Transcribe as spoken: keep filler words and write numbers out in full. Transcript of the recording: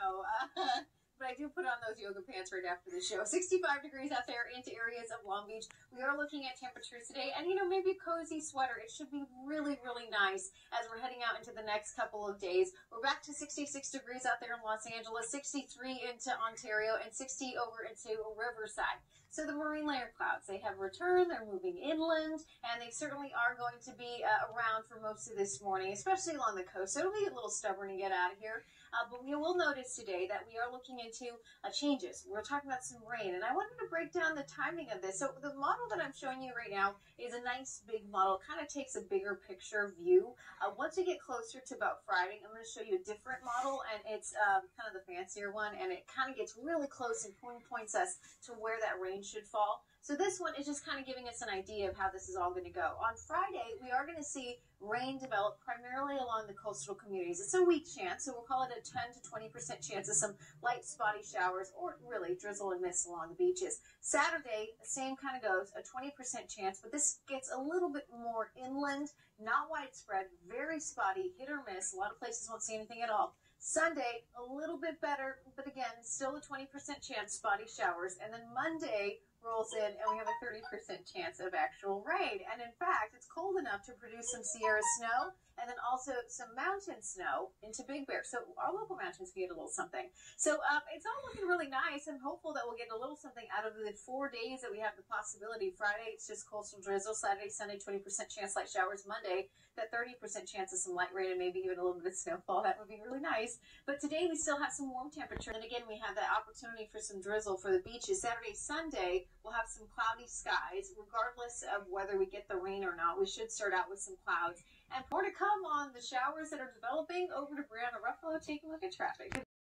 know. Uh, but I do put on those yoga pants right after the show. sixty-five degrees out there into areas of Long Beach. We are looking at temperatures today, and you know, maybe a cozy sweater. It should be really, really nice as we're heading out into the next couple of days. We're back to sixty-six degrees out there in Los Angeles, sixty-three into Ontario, and sixty over into Riverside. So the marine layer clouds, they have returned, they're moving inland, and they certainly are going to be uh, around for most of this morning, especially along the coast. So it'll be a little stubborn to get out of here. Uh, but we will notice today that we are looking into uh, changes. We're talking about some rain, and I wanted to break down the timing of this. So the model that I'm showing you right now is a nice big model. It kind of takes a bigger picture view. Uh, once we get closer to about Friday, I'm going to show you a different model, and it's um, kind of the fancier one, and it kind of gets really close and pinpoints us to where that rain should fall. So this one is just kind of giving us an idea of how this is all going to go. On Friday, we are going to see rain develop primarily along the coastal communities. It's a weak chance, so we'll call it a ten to twenty percent chance of some light spotty showers or really drizzle and mist along the beaches. Saturday, the same kind of goes, a twenty percent chance, but this gets a little bit more inland, not widespread, very spotty, hit or miss. A lot of places won't see anything at all. Sunday, a little bit better, but again, still a twenty percent chance spotty showers. And then Monday rolls in and we have a thirty percent chance of actual rain. And in fact, it's cold enough to produce some Sierra snow and then also some mountain snow into Big Bear. So our local mountains can get a little something. So um, it's all looking really nice. I'm hopeful that we'll get a little something out of the four days that we have the possibility. Friday, it's just coastal drizzle. Saturday, Sunday, twenty percent chance light showers. Monday, that thirty percent chance of some light rain and maybe even a little bit of snowfall. That would be really nice. But today we still have some warm temperature. And again, we have that opportunity for some drizzle for the beaches. Saturday, Sunday, we'll have some cloudy skies. Regardless of whether we get the rain or not, we should start out with some clouds. And more to come on the showers that are developing. Over to Brianna Ruffalo. Take a look at traffic.